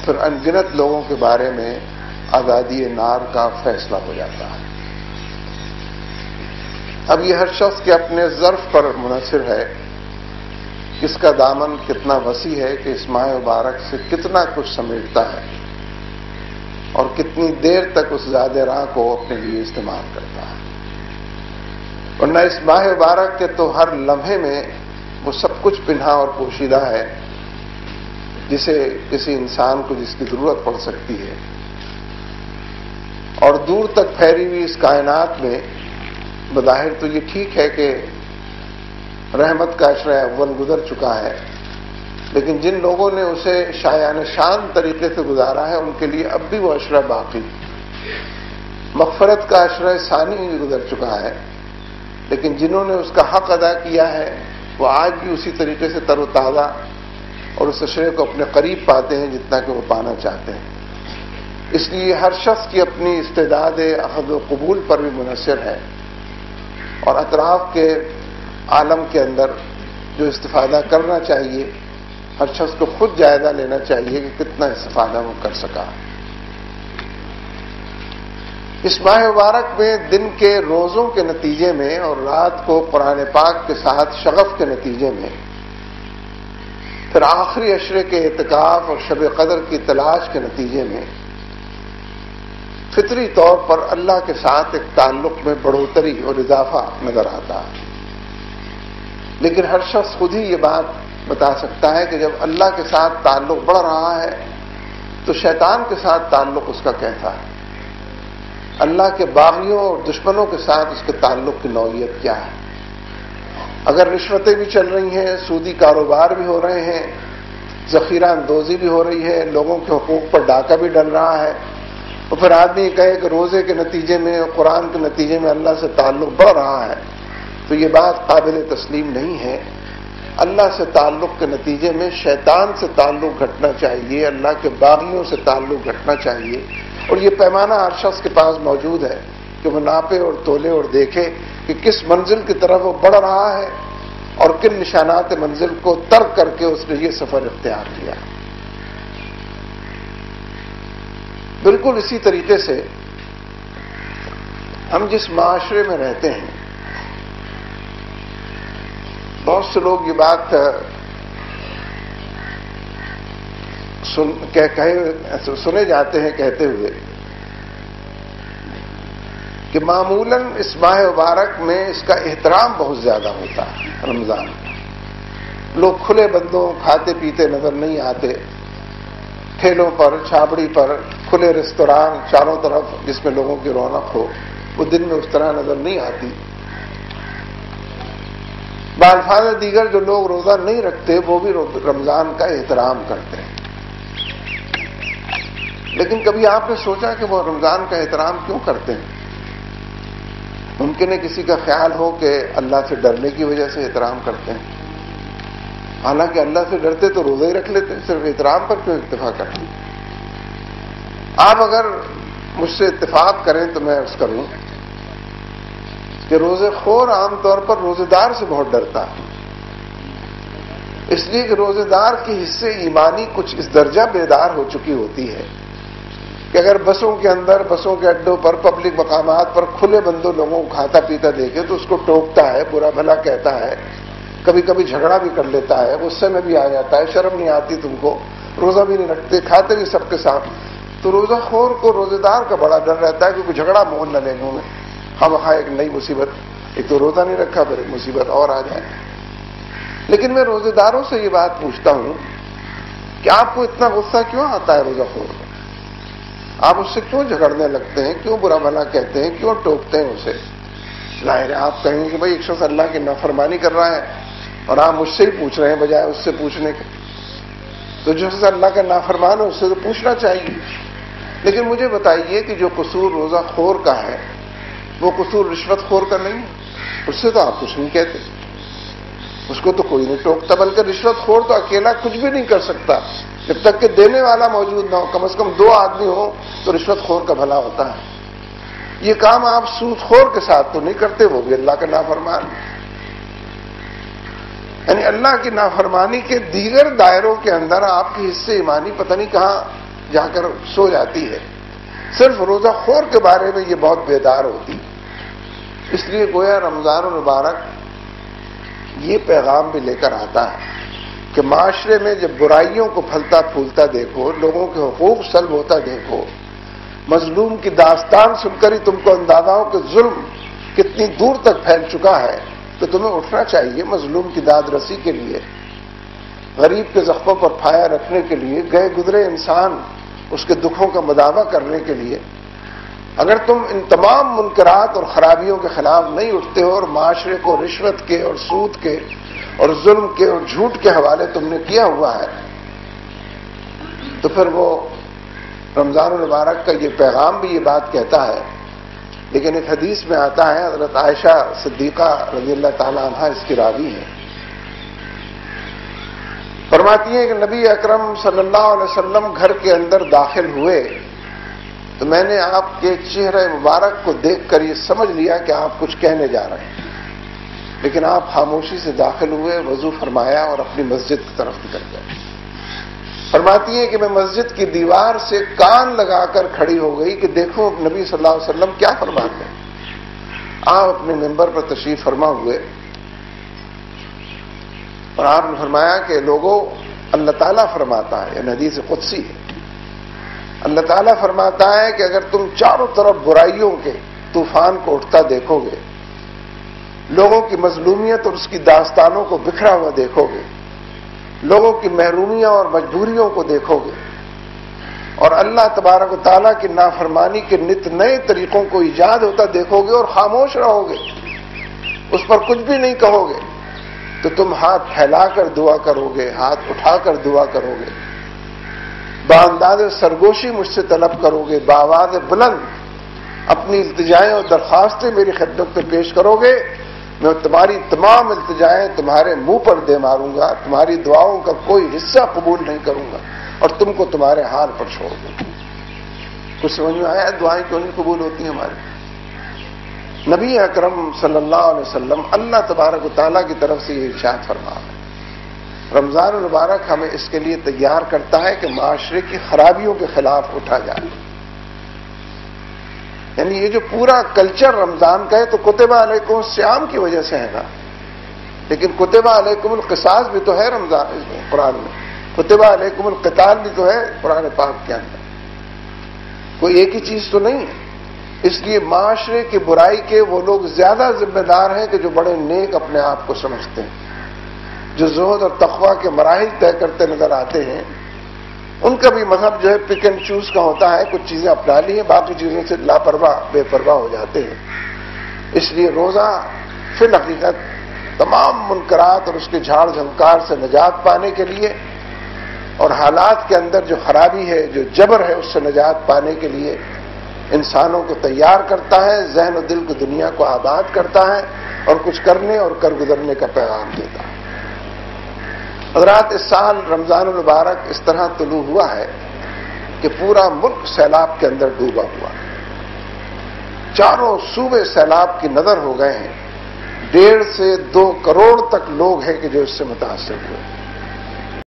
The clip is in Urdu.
پھر انگنت لوگوں کے بارے میں آزادی نار کا فیصلہ ہو جاتا ہے۔ اب یہ ہر شخص کے اپنے ظرف پر منحصر ہے کہ اس کا دامن کتنا وسیع ہے کہ اس ماہ مبارک سے کتنا کچھ سمیٹتا ہے اور کتنی دیر تک اس زیادہ راہ کو اپنے لیے استعمال کرتا ہے۔ ورنہ اس ماہ مبارک کے تو ہر لمحے میں وہ سب کچھ پنہا اور پوشیدہ ہے جسے کسی انسان کو جس کی ضرورت پڑ سکتی ہے، اور دور تک پھیلی ہوئی اس کائنات میں بظاہر تو یہ ٹھیک ہے کہ رحمت کا عشرہ اول گزر چکا ہے، لیکن جن لوگوں نے اسے شایان شان طریقے سے گزارا ہے ان کے لیے اب بھی وہ عشرہ باقی۔ مغفرت کا عشرہ ثانی بھی گزر چکا ہے، لیکن جنہوں نے اس کا حق ادا کیا ہے وہ آج بھی اسی طریقے سے تر و تازہ اور اس عشرے کو اپنے قریب پاتے ہیں جتنا کہ وہ پانا چاہتے ہیں۔ اس لیے ہر شخص کی اپنی استعداد اخذ و قبول پر بھی منحصر ہے، اور اطراف کے عالم کے اندر جو استفادہ کرنا چاہیے ہر شخص کو خود جائزہ لینا چاہیے کہ کتنا استفادہ وہ کر سکا۔ اس ماہ مبارک میں دن کے روزوں کے نتیجے میں اور رات کو قرآن پاک کے ساتھ شغف کے نتیجے میں، پھر آخری عشرے کے اعتکاف اور شب قدر کی تلاش کے نتیجے میں فطری طور پر اللہ کے ساتھ ایک تعلق میں بڑھوتری اور اضافہ نظر آتا ہے۔ لیکن ہر شخص خود ہی یہ بات بتا سکتا ہے کہ جب اللہ کے ساتھ تعلق بڑھ رہا ہے تو شیطان کے ساتھ تعلق اس کا کیسا ہے، اللہ کے باغیوں اور دشمنوں کے ساتھ اس کے تعلق کی نوعیت کیا ہے۔ اگر رشوتیں بھی چل رہی ہیں، سودی کاروبار بھی ہو رہے ہیں، ذخیرہ اندوزی بھی ہو رہی ہے، لوگوں کے حقوق پر ڈاکہ بھی ڈل رہا ہے، تو پھر آدمی کہے کہ روزے کے نتیجے میں اور قرآن کے نتیجے میں اللہ سے تعلق بڑھ رہا ہے، تو یہ بات قابل تسلیم نہیں ہے۔ اللہ سے تعلق کے نتیجے میں شیطان سے تعلق گھٹنا چاہیے، اللہ کے باغیوں سے تعلق گھٹنا چاہیے، اور یہ پیمانہ ہر شخص کے پاس موجود ہے کہ وہ ناپے اور تولے اور دیکھے کہ کس منزل کی طرف وہ بڑھ رہا ہے اور کن نشانات منزل کو ترک کر کے اس نے یہ سفر اختیار کیا۔ بالکل اسی طریقے سے ہم جس معاشرے میں رہتے ہیں، بہت سے لوگ یہ بات سنے جاتے ہیں کہتے ہوئے کہ معمولاً اس ماہ مبارک میں اس کا احترام بہت زیادہ ہوتا ہے۔ رمضان لوگ کھلے بندوں کھاتے پیتے نظر نہیں آتے، ٹھیلوں پر، چھابڑی پر، کھلے ریستوران چاروں طرف جس میں لوگوں کی رونق ہو، وہ دن میں اس طرح نظر نہیں آتی۔ بالفاظ دیگر جو لوگ روزہ نہیں رکھتے وہ بھی رمضان کا احترام کرتے ہیں، لیکن کبھی آپ نے سوچا کہ وہ رمضان کا احترام کیوں کرتے ہیں؟ ممکن ہے کسی کا خیال ہو کہ اللہ سے ڈرنے کی وجہ سے احترام کرتے ہیں، حالانکہ اللہ سے ڈرتے تو روزہ ہی رکھ لیتے، صرف احترام پر کیوں اکتفا کرتے ہیں؟ آپ اگر مجھ سے اتفاق کریں تو میں عرض کروں کہ روزے خور عام طور پر روزے دار سے بہت ڈرتا ہے، اس لیے کہ روزے دار کے حصے ایمانی کچھ اس درجہ بیدار ہو چکی ہوتی ہے کہ اگر بسوں کے اندر، بسوں کے اڈوں پر، پبلک مقامات پر کھلے بندوں لوگوں کو کھاتا پیتا دیکھے تو اس کو ٹوکتا ہے، برا بھلا کہتا ہے، کبھی کبھی جھگڑا بھی کر لیتا ہے، غصے میں بھی آ جاتا ہے، شرم نہیں آتی تم کو، روزہ بھی نہیں رکھتے، کھاتے بھی سب کے ساتھ۔ تو روزہ خور کو روزے دار کا بڑا ڈر رہتا ہے کہ کوئی جھگڑا مول نہ لے لوں میں، ہم ایک نئی مصیبت، ایک تو روزہ نہیں رکھا پھر ایک مصیبت اور آ جائے۔ لیکن میں روزے داروں سے یہ بات پوچھتا ہوں کہ آپ کو اتنا غصہ کیوں آتا ہے روزہ خور کو؟ آپ اس سے کیوں جھگڑنے لگتے ہیں، کیوں برا بھلا کہتے ہیں، کیوں ٹوکتے ہیں اسے؟ ظاہر ہے آپ کہیں گے کہ بھائی ایک شخص اللہ کی نافرمانی کر رہا ہے اور آپ مجھ سے ہی پوچھ رہے ہیں بجائے اس سے پوچھنے کے، تو جو شخص اللہ کا نافرمان ہے اس سے تو پوچھنا چاہیے۔ لیکن مجھے بتائیے کہ جو قصور روزہ خور کا ہے وہ قصور رشوت خور کا نہیں ہے، اس سے تو آپ کچھ نہیں کہتے، اس کو تو کوئی نہیں ٹوکتا، بلکہ رشوت خور تو اکیلا کچھ بھی نہیں کر سکتا جب تک کہ دینے والا موجود نہ ہو، کم از کم 2 آدمی ہو تو رشوت خور کا بھلا ہوتا ہے۔ یہ کام آپ سود خور کے ساتھ تو نہیں کرتے، وہ بھی اللہ کا نافرمان، یعنی اللہ کی نافرمانی کے دیگر دائروں کے اندر آپ کی حصے ایمانی پتہ نہیں کہاں جا کر سو جاتی ہے، صرف روزہ خور کے بارے میں یہ بہت بیدار ہوتی ہے۔ اس لیے گویا رمضان المبارک یہ پیغام بھی لے کر آتا ہے کہ معاشرے میں جب برائیوں کو پھلتا پھولتا دیکھو، لوگوں کے حقوق سلب ہوتا دیکھو، مظلوم کی داستان سن کر ہی تم کو اندازہ ہو کہ ظلم کتنی دور تک پھیل چکا ہے، تو تمہیں اٹھنا چاہیے مظلوم کی داد رسی کے لیے، غریب کے زخموں پر پھایا رکھنے کے لیے، گئے گزرے انسان اس کے دکھوں کا مداوع کرنے کے لیے۔ اگر تم ان تمام منکرات اور خرابیوں کے خلاف نہیں اٹھتے ہو اور معاشرے کو رشوت کے اور سود کے اور ظلم کے اور جھوٹ کے حوالے تم نے کیا ہوا ہے، تو پھر وہ رمضان المبارک کا یہ پیغام بھی یہ بات کہتا ہے۔ لیکن ایک حدیث میں آتا ہے، حضرت عائشہ صدیقہ رضی اللہ تعالی عنہا اس کی راوی ہے، فرماتی ہیں کہ نبی اکرم صلی اللہ علیہ وسلم گھر کے اندر داخل ہوئے تو میں نے آپ کے چہرے مبارک کو دیکھ کر یہ سمجھ لیا کہ آپ کچھ کہنے جا رہے ہیں، لیکن آپ خاموشی سے داخل ہوئے، وضو فرمایا اور اپنی مسجد کی طرف نکل گئے۔ فرماتی ہیں کہ میں مسجد کی دیوار سے کان لگا کر کھڑی ہو گئی کہ دیکھو نبی صلی اللہ علیہ وسلم کیا فرماتے ہیں۔ آپ اپنے ممبر پر تشریف فرما ہوئے اور آپ نے فرمایا کہ لوگوں، اللہ تعالیٰ فرماتا ہے، یہ حدیث قدسی ہے، اللہ تعالیٰ فرماتا ہے کہ اگر تم چاروں طرف برائیوں کے طوفان کو اٹھتا دیکھو گے، لوگوں کی مظلومیت اور اس کی داستانوں کو بکھرا ہوا دیکھو گے، لوگوں کی محرومیاں اور مجبوریوں کو دیکھو گے، اور اللہ تبارک و تعالیٰ کی نافرمانی کے نت نئے طریقوں کو ایجاد ہوتا دیکھو گے اور خاموش رہو گے، اس پر کچھ بھی نہیں کہو گے، تو تم ہاتھ پھیلا کر دعا کرو گے، ہاتھ اٹھا کر دعا کرو گے، بانداز سرگوشی مجھ سے طلب کرو گے، بآواز بلند اپنی التجائیں اور درخواستیں میری خدمت میں پیش کرو گے، میں تمہاری تمام التجائیں تمہارے منہ پر دے ماروں گا، تمہاری دعاؤں کا کوئی حصہ قبول نہیں کروں گا اور تم کو تمہارے حال پر چھوڑ دوں گا۔ کچھ سمجھ میں آیا دعائیں کیوں نہیں قبول ہوتی ہیں ہماری؟ نبی اکرم صلی اللہ علیہ وسلم اللہ تبارک و تعالیٰ کی طرف سے یہ ارشاد فرما ہے۔ رمضان المبارک ہمیں اس کے لیے تیار کرتا ہے کہ معاشرے کی خرابیوں کے خلاف اٹھا جائے۔ یعنی یہ جو پورا کلچر رمضان کا ہے تو کتب علیکم الصیام کی وجہ سے ہے نا، لیکن کتب علیکم القصاص بھی تو ہے رمضان قرآن میں، کتب علیکم القتال بھی تو ہے قرآن پاک کے اندر، کوئی ایک ہی چیز تو نہیں ہے۔ اس لیے معاشرے کی برائی کے وہ لوگ زیادہ ذمہ دار ہیں کہ جو بڑے نیک اپنے آپ کو سمجھتے ہیں، جو زہد اور تقویٰ کے مراحل طے کرتے نظر آتے ہیں۔ ان کا بھی مذہب جو ہے پک اینڈ چوز کا ہوتا ہے، کچھ چیزیں اپنا لی ہیں، باقی چیزوں سے لاپرواہ بے پرواہ ہو جاتے ہیں۔ اس لیے روزہ فی الحقیقت تمام منکرات اور اس کے جھاڑ جھنکار سے نجات پانے کے لیے اور حالات کے اندر جو خرابی ہے، جو جبر ہے، اس سے نجات پانے کے لیے انسانوں کو تیار کرتا ہے، ذہن و دل کو دنیا کو آباد کرتا ہے اور کچھ کرنے اور کر گزرنے کا پیغام دیتا ہے۔ حضرات، اس سال رمضان المبارک اس طرح طلوع ہوا ہے کہ پورا ملک سیلاب کے اندر ڈوبا ہوا ہے، چاروں صوبے سیلاب کی نظر ہو گئے ہیں، 1.5 سے 2 کروڑ تک لوگ ہیں کہ جو اس سے متاثر ہوئے۔